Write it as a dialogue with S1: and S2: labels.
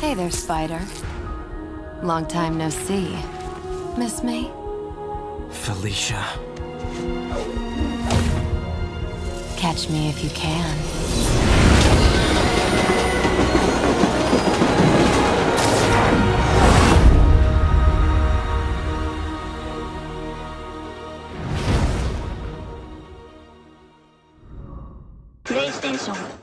S1: Hey there, Spider. Long time no see. Miss me?
S2: Felicia.
S1: Catch me if you can.
S3: PlayStation